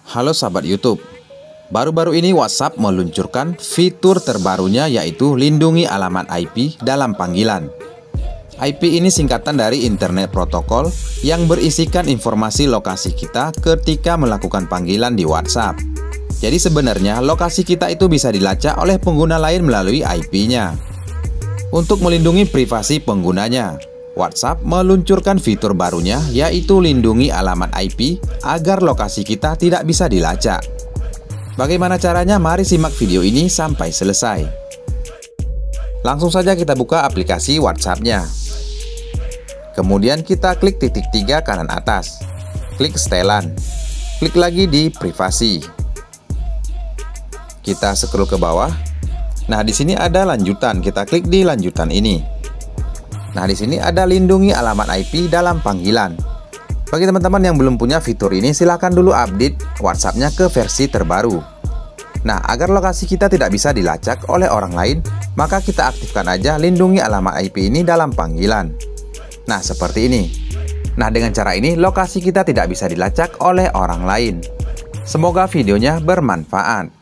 Halo sahabat YouTube, baru-baru ini WhatsApp meluncurkan fitur terbarunya yaitu lindungi alamat IP dalam panggilan. IP ini singkatan dari Internet Protocol yang berisikan informasi lokasi kita ketika melakukan panggilan di WhatsApp. Jadi sebenarnya lokasi kita itu bisa dilacak oleh pengguna lain melalui IP-nya. Untuk melindungi privasi penggunanya, WhatsApp meluncurkan fitur barunya yaitu lindungi alamat IP agar lokasi kita tidak bisa dilacak. Bagaimana caranya? Mari simak video ini sampai selesai. Langsung saja kita buka aplikasi WhatsApp-nya. Kemudian kita klik titik 3 kanan atas. Klik setelan. Klik lagi di privasi. Kita scroll ke bawah. Nah, di sini ada lanjutan. Kita klik di lanjutan ini. Nah, di sini ada lindungi alamat IP dalam panggilan. Bagi teman-teman yang belum punya fitur ini, silahkan dulu update WhatsApp-nya ke versi terbaru. Nah, agar lokasi kita tidak bisa dilacak oleh orang lain, maka kita aktifkan aja lindungi alamat IP ini dalam panggilan. Nah, seperti ini. Nah, dengan cara ini lokasi kita tidak bisa dilacak oleh orang lain. Semoga videonya bermanfaat.